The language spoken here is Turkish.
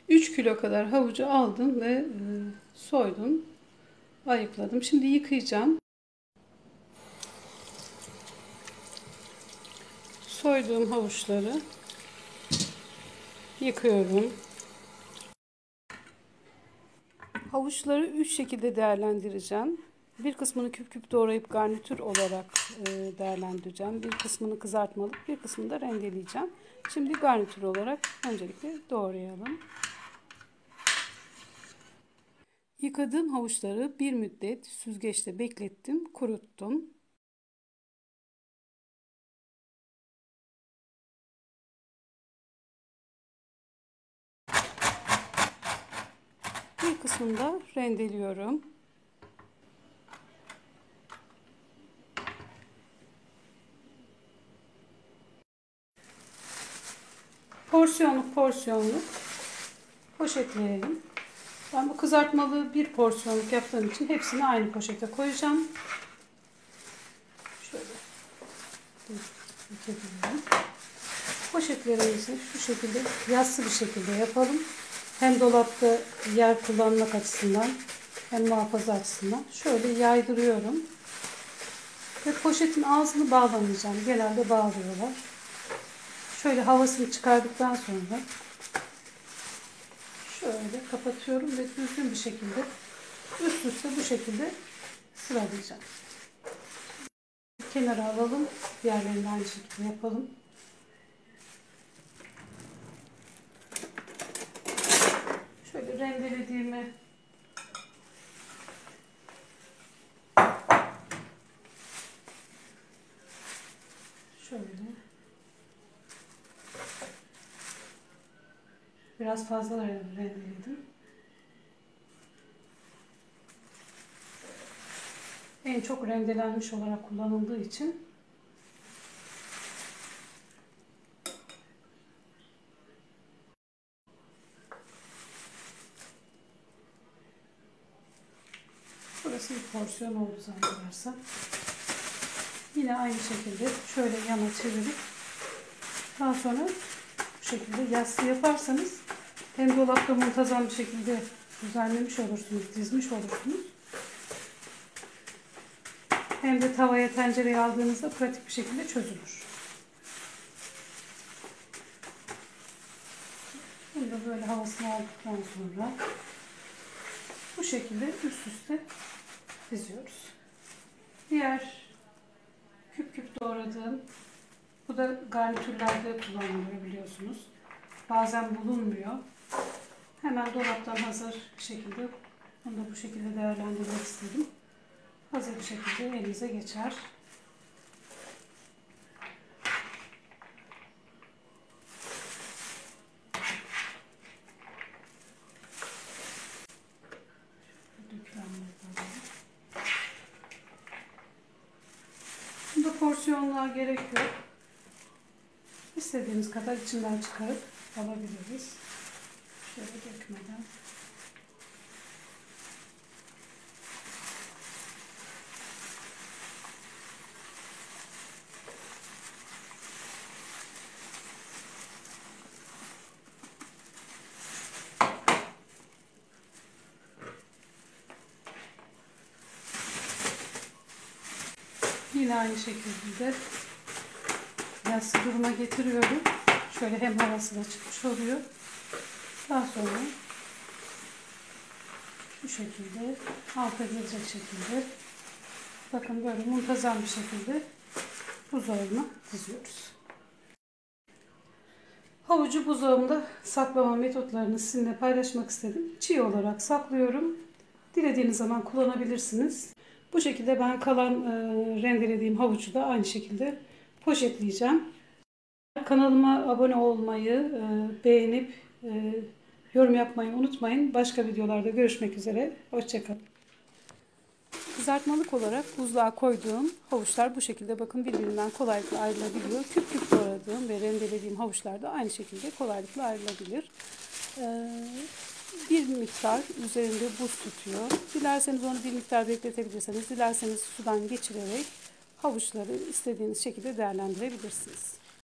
3 kilo kadar havucu aldım ve soydum, ayıkladım. Şimdi yıkayacağım. Soyduğum havuçları yıkıyorum. Havuçları 3 şekilde değerlendireceğim. Bir kısmını küp küp doğrayıp garnitür olarak değerlendireceğim. Bir kısmını kızartmalık, bir kısmını da rendeleyeceğim. Şimdi garnitür olarak öncelikle doğrayalım. Yıkadığım havuçları bir müddet süzgeçte beklettim, kuruttum. Bir kısmını da rendeliyorum. Porsiyonluk porsiyonluk poşetleyelim. Ben bu kızartmalı bir porsiyonluk yaptığım için hepsini aynı poşete koyacağım. Şöyle dökebilirim. Poşetlerimizi şu şekilde yassı bir şekilde yapalım. Hem dolapta yer kullanmak açısından hem muhafaza açısından şöyle yaydırıyorum. Ve poşetin ağzını bağlamayacağım. Genelde bağlıyorlar. Şöyle havasını çıkardıktan sonra şöyle kapatıyorum ve düzgün bir şekilde üst üste bu şekilde sıralayacağım. Kenara alalım. Diğerlerini de aynı şekilde yapalım. Şöyle rendelediğimi şöyle biraz fazla rendeledim. En çok rendelenmiş olarak kullanıldığı için burası bir porsiyon oldu zannedersem. Yine aynı şekilde şöyle yana çevirip daha sonra bu şekilde yassı yaparsanız hem dolapta muntazam bir şekilde düzenlemiş olursunuz, dizmiş olursunuz. Hem de tavaya, tencereye aldığınızda pratik bir şekilde çözülür. Bunu da böyle havasını aldıktan sonra bu şekilde üst üste diziyoruz. Diğer küp küp doğradığım, bu da garnitürlerde kullanılıyor biliyorsunuz. Bazen bulunmuyor. Hemen dolaptan hazır bir şekilde, bunu da bu şekilde değerlendirmek istedim. Hazır bir şekilde elinize geçer. Bunda porsiyonluğa gerek yok. İstediğimiz kadar içinden çıkarıp alabiliriz. Şöyle dökmeden. Yine aynı şekilde yassı duruma getiriyorum. Şöyle hem havası da çıkmış oluyor. Daha sonra şu şekilde alta gelecek şekilde bakın böyle muntazam bir şekilde buzdolabına diziyoruz. Havucu buzdolabında saklama metotlarını sizinle paylaşmak istedim. Çiğ olarak saklıyorum. Dilediğiniz zaman kullanabilirsiniz. Bu şekilde ben kalan rendelediğim havucu da aynı şekilde poşetleyeceğim. Kanalıma abone olmayı, beğenip yorum yapmayı unutmayın. Başka videolarda görüşmek üzere. Hoşça kalın. Kızartmalık olarak buzluğa koyduğum havuçlar bu şekilde bakın birbirinden kolaylıkla ayrılabiliyor. Küp küp doğradığım ve rendelediğim havuçlar da aynı şekilde kolaylıkla ayrılabilir. Bir miktar üzerinde buz tutuyor. Dilerseniz onu bir miktar bekletebilirsiniz. Dilerseniz sudan geçirerek havuçları istediğiniz şekilde değerlendirebilirsiniz.